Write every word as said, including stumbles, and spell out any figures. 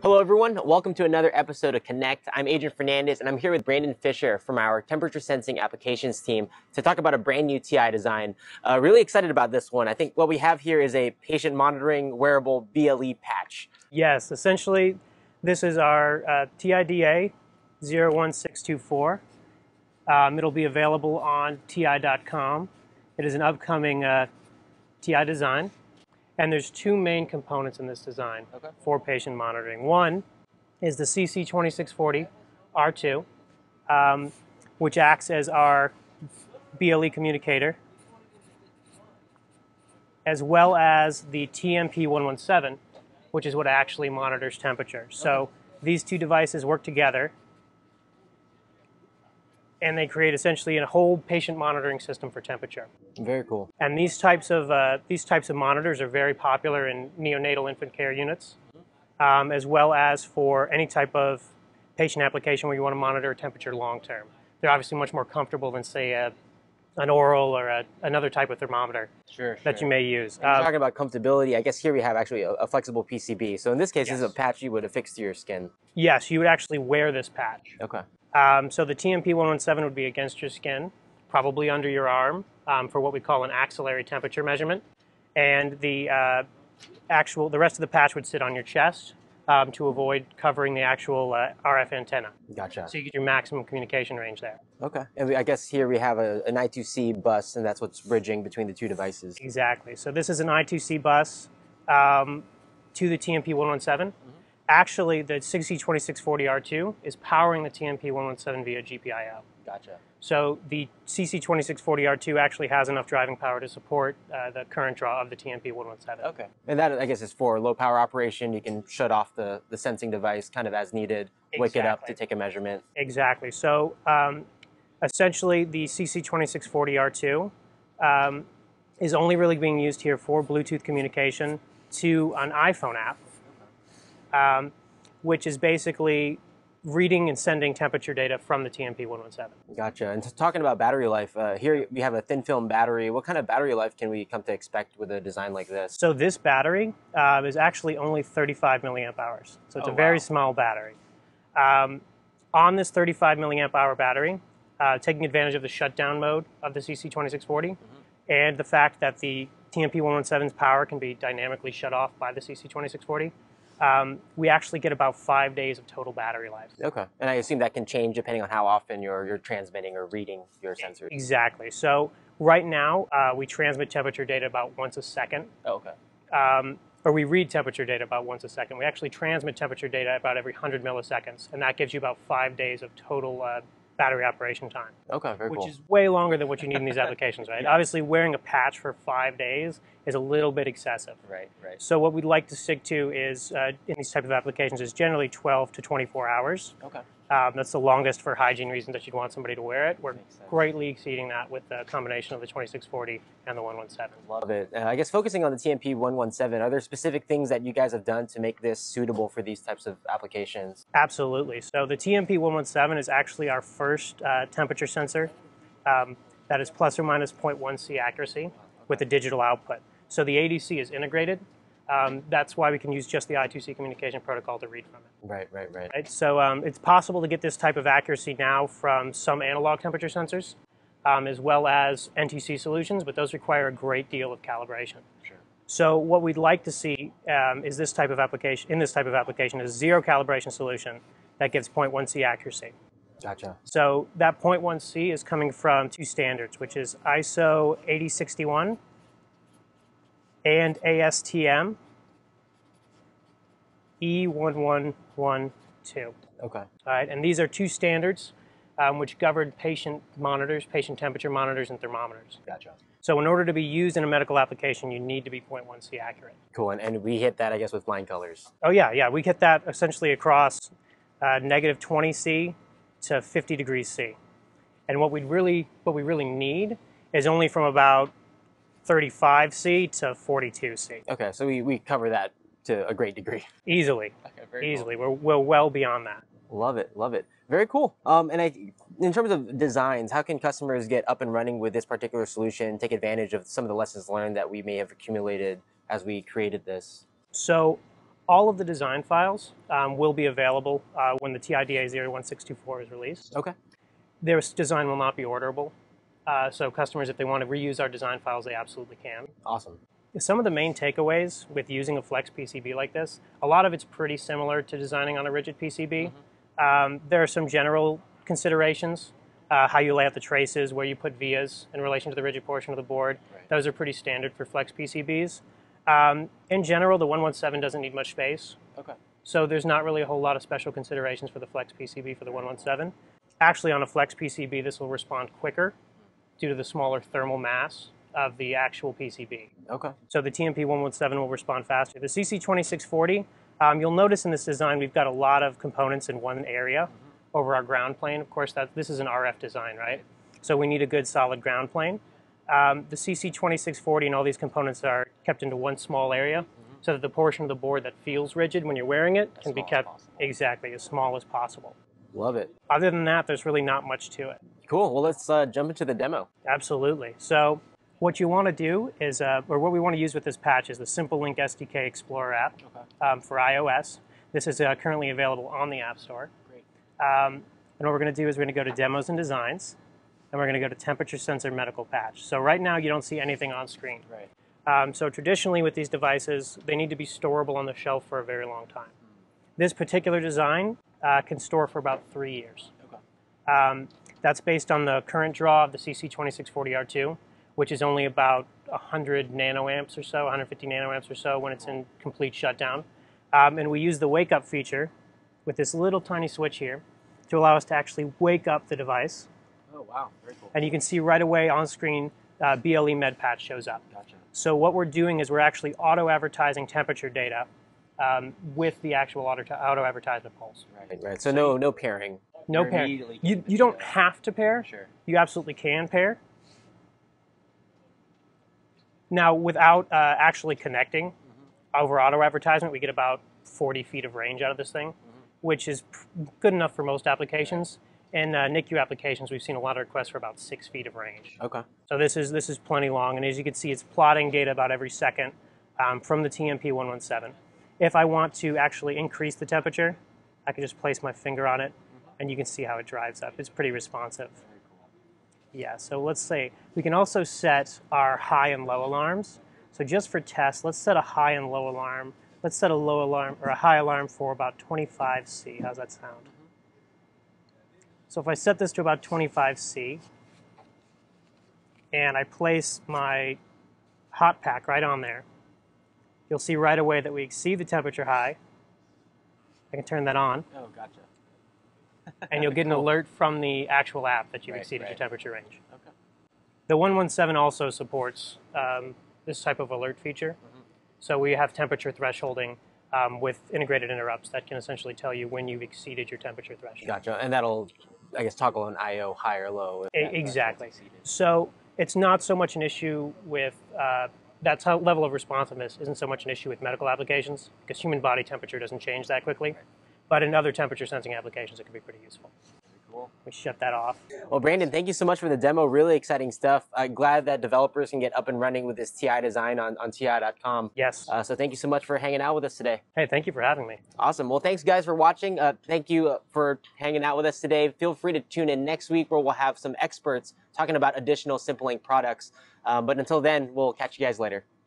Hello everyone, welcome to another episode of Connect. I'm Adrian Fernandez and I'm here with Brandon Fisher from our temperature sensing applications team to talk about a brand new T I design. Uh, really excited about this one. I think what we have here is a patient monitoring wearable B L E patch. Yes, essentially this is our uh, T I D A zero one six two four. Um, it'll be available on T I dot com. It is an upcoming uh, T I design. And there's two main components in this design okay. for patient monitoring. One is the C C twenty-six forty R two, um, which acts as our B L E communicator, as well as the T M P one seventeen, which is what actually monitors temperature. So okay. these two devices work together, and they create essentially a whole patient monitoring system for temperature. Very cool. And these types of uh, these types of monitors are very popular in neonatal infant care units, um, as well as for any type of patient application where you want to monitor temperature long term. They're obviously much more comfortable than, say, a, an oral or a, another type of thermometer sure, sure. that you may use. Um, um, talking about comfortability, I guess here we have actually a, a flexible P C B. So in this case, yes. this is a patch you would affix to your skin. Yes, you would actually wear this patch. Okay. Um, so the T M P one seventeen would be against your skin, probably under your arm, um, for what we call an axillary temperature measurement. And the uh, actual, the rest of the patch would sit on your chest um, to avoid covering the actual uh, R F antenna. Gotcha. So you get your maximum communication range there. Okay. And we, I guess here we have a, an I two C bus, and that's what's bridging between the two devices. Exactly. So this is an I two C bus um, to the T M P one seventeen. Mm-hmm. Actually, the C C twenty-six forty R two is powering the T M P one seventeen via G P I O. Gotcha. So the C C twenty-six forty R two actually has enough driving power to support uh, the current draw of the T M P one seventeen. Okay. And that, I guess, is for low power operation. You can shut off the, the sensing device kind of as needed, exactly. wake it up to take a measurement. Exactly. So um, essentially, the C C twenty-six forty R two um, is only really being used here for Bluetooth communication to an iPhone app. Um, which is basically reading and sending temperature data from the T M P one seventeen. Gotcha. And talking about battery life, uh, here we have a thin film battery. What kind of battery life can we come to expect with a design like this? So this battery uh, is actually only thirty-five milliamp hours. So it's oh, a very wow. small battery. Um, on this thirty-five milliamp hour battery, uh, taking advantage of the shutdown mode of the C C twenty-six forty, mm-hmm. and the fact that the T M P one seventeen's power can be dynamically shut off by the C C twenty-six forty, Um, we actually get about five days of total battery life. Okay. And I assume that can change depending on how often you're, you're transmitting or reading your sensors. Exactly. So right now, uh, we transmit temperature data about once a second. Oh, okay. Um, or we read temperature data about once a second. We actually transmit temperature data about every one hundred milliseconds, and that gives you about five days of total uh, battery operation time. Okay, very which cool. Which is way longer than what you need in these applications, right? Yeah. Obviously, wearing a patch for five days is a little bit excessive. Right, right. So what we'd like to stick to is, uh, in these type of applications, is generally twelve to twenty-four hours. Okay. Um, that's the longest for hygiene reasons that you'd want somebody to wear it. We're greatly exceeding that with the combination of the twenty-six forty and the one seventeen. Love it. Uh, I guess focusing on the T M P one seventeen, are there specific things that you guys have done to make this suitable for these types of applications? Absolutely. So the T M P one seventeen is actually our first uh, temperature sensor um, that is plus or minus zero point one C accuracy with a digital output. So the A D C is integrated. Um, that's why we can use just the I two C communication protocol to read from it. Right, right, right. right? So um, it's possible to get this type of accuracy now from some analog temperature sensors, um, as well as N T C solutions, but those require a great deal of calibration. Sure. So what we'd like to see um, is this type of application, in this type of application, is a zero calibration solution that gives zero point one C accuracy. Gotcha. So that zero point one C is coming from two standards, which is I S O eighty sixty-one and A S T M E one one one two. Okay. All right, and these are two standards um, which govern patient monitors, patient temperature monitors, and thermometers. Gotcha. So in order to be used in a medical application, you need to be zero point one C accurate. Cool, and, and we hit that, I guess, with flying colors. Oh yeah, yeah, we hit that essentially across uh, negative twenty C to fifty degrees C. And what we really, what we really need is only from about thirty-five C to forty-two C. Okay, so we, we cover that to a great degree. Easily, okay, very easily. Cool. We're, we're well beyond that. Love it, love it. Very cool. Um, and I, in terms of designs, how can customers get up and running with this particular solution, take advantage of some of the lessons learned that we may have accumulated as we created this? So all of the design files um, will be available uh, when the T I D A zero one six two four is released. Okay. Their design will not be orderable, uh, so customers, if they want to reuse our design files, they absolutely can. Awesome. Some of the main takeaways with using a flex P C B like this, a lot of it's pretty similar to designing on a rigid P C B. Mm-hmm. um, there are some general considerations, uh, how you lay out the traces, where you put vias in relation to the rigid portion of the board. Right. Those are pretty standard for flex P C Bs. Um, in general, the one one seven doesn't need much space. Okay. So there's not really a whole lot of special considerations for the flex P C B for the one one seven. Actually, on a flex P C B, this will respond quicker due to the smaller thermal mass of the actual P C B. Okay. So the T M P one one seven will respond faster. The C C twenty-six forty, um, you'll notice in this design we've got a lot of components in one area mm-hmm. over our ground plane. Of course, that this is an R F design, right? So we need a good solid ground plane. Um, the C C twenty-six forty and all these components are kept into one small area mm-hmm. so that the portion of the board that feels rigid when you're wearing it as can be kept as exactly as small as possible. Love it. Other than that, there's really not much to it. Cool. Well, let's uh, jump into the demo. Absolutely. So what you want to do is, uh, or what we want to use with this patch is the SimpleLink S D K Explorer app okay. um, for iOS. This is uh, currently available on the App Store. Great. Um, and what we're going to do is we're going to go to Demos and Designs, and we're going to go to Temperature Sensor Medical Patch. So right now you don't see anything on screen. Right. Um, so traditionally with these devices, they need to be storable on the shelf for a very long time. Mm. This particular design uh, can store for about three years. Okay. Um, that's based on the current draw of the C C twenty-six forty R two, which is only about one hundred nanoamps or so, one hundred fifty nanoamps or so when it's in complete shutdown. Um, and we use the wake up feature with this little tiny switch here to allow us to actually wake up the device. Oh, wow. Very cool. And you can see right away on screen, uh, B L E med patch shows up. Gotcha. So what we're doing is we're actually auto-advertising temperature data um, with the actual auto-advertisement pulse. Right, right. So no, no pairing. No pairing. You, you don't have to pair. Sure. You absolutely can pair. Now, without uh, actually connecting mm-hmm. over auto-advertisement, we get about forty feet of range out of this thing, mm-hmm. which is good enough for most applications. In uh, N I C U applications, we've seen a lot of requests for about six feet of range. Okay. So this is this is plenty long, and as you can see, it's plotting data about every second um, from the T M P one one seven. If I want to actually increase the temperature, I can just place my finger on it, mm-hmm. and you can see how it drives up. It's pretty responsive. Very cool. Yeah. So let's say we can also set our high and low alarms. So just for test, let's set a high and low alarm. Let's set a low alarm or a high alarm for about twenty-five C. How's that sound? So if I set this to about twenty-five C, and I place my hot pack right on there, you'll see right away that we exceed the temperature high. I can turn that on. Oh, gotcha. And you'll get an cool. alert from the actual app that you've right, exceeded right. your temperature range. Okay. The one one seven also supports um, this type of alert feature. Mm-hmm. So we have temperature thresholding um, with integrated interrupts that can essentially tell you when you've exceeded your temperature threshold. Gotcha. And that'll, I guess, toggle an I O high or low. Exactly. So it's not so much an issue with, uh, that level of responsiveness isn't so much an issue with medical applications because human body temperature doesn't change that quickly. Right. But in other temperature sensing applications, it can be pretty useful. Cool. We shut that off. Well, Brandon, thank you so much for the demo. Really exciting stuff. I'm glad that developers can get up and running with this T I design on, on T I dot com. Yes. Uh, so thank you so much for hanging out with us today. Hey, thank you for having me. Awesome. Well, thanks, guys, for watching. Uh, thank you for hanging out with us today. Feel free to tune in next week where we'll have some experts talking about additional SimpleLink products. Um, but until then, we'll catch you guys later.